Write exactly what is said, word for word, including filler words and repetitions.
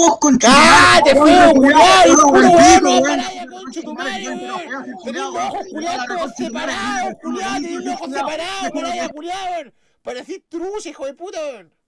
vos, concha. ¡Cállate, feo, culiado! ¡Puro weón, no paraya, concha tu madre, weón! ¡Tenés los ojos culiados todos separados, culiado! ¡Tenés los ojos separados, paraya, culiado! ¡Parecís trucha, hijo de puta, weón!